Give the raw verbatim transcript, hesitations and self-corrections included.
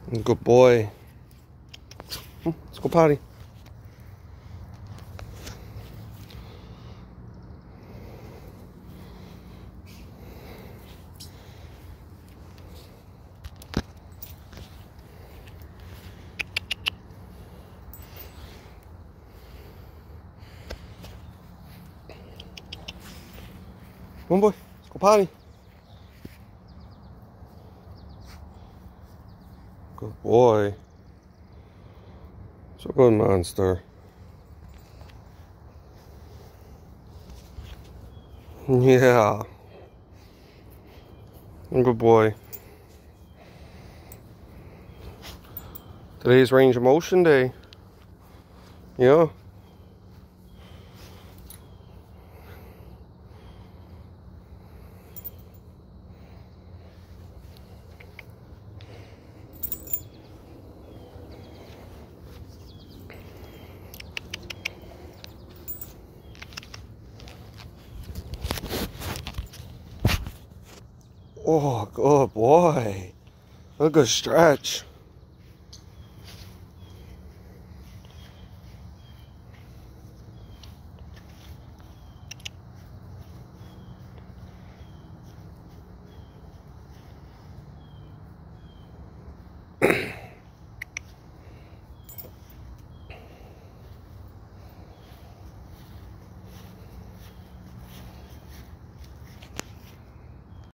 Good boy. Let's go potty. Come on, boy. Let's go potty. Good boy. So good, monster. Yeah. Good boy. Today's range of motion day. Yeah. Oh, good boy. Look at stretch.